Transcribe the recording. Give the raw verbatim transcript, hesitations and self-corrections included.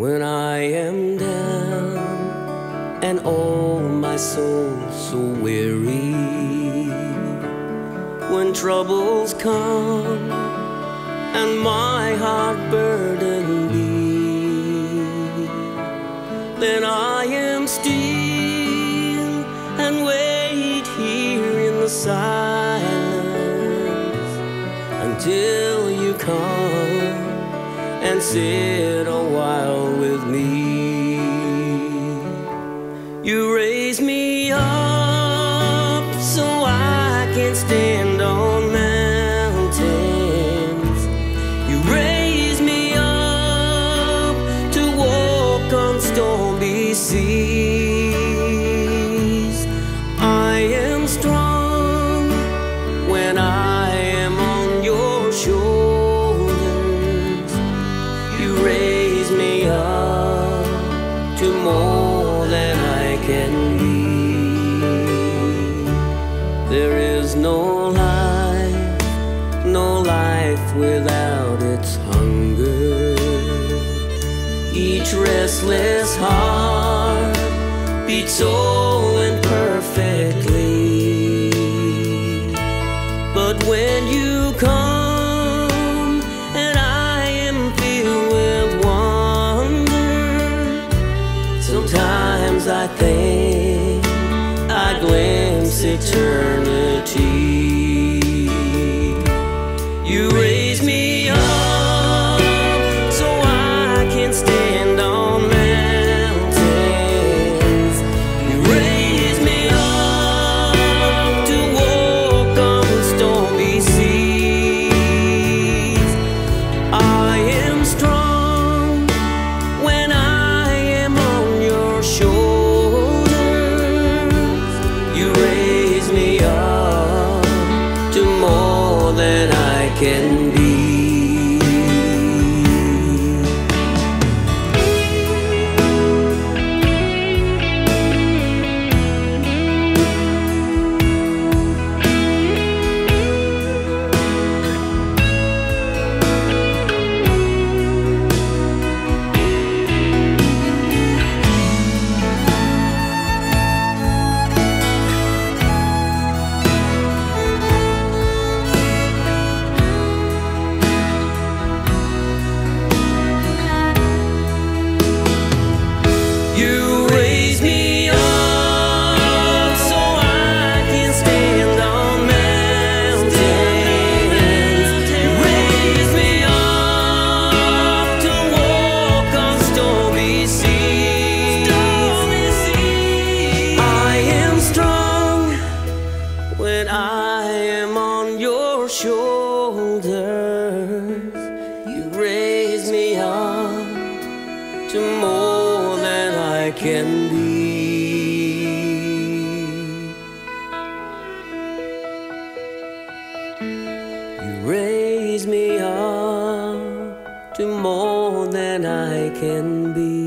When I am down and oh my soul so weary, when troubles come and my heart burden be, then I am still and wait here in the silence until you come and sit a while with me. You raise me up so I can stand on mountains. You raise me up to walk on stormy seas. I am strong when I am on your shoulders. You raise me up to more than I can be. There is no life, no life without its hunger. Each restless heart beats so imperfectly. But when you come and I am filled with wonder, sometimes I think I glimpse eternity. You raise me up so I can stand on mountains. You raise me up to walk on stormy seas. I am strong when I am on your shoulders. You raise me up to more than I can be. You raise me up so I can stand on mountains. You raise me up to walk on stormy seas. I am strong when I am on your shoulders. You raise me up to more than I can be. You raise me up to more than I can be.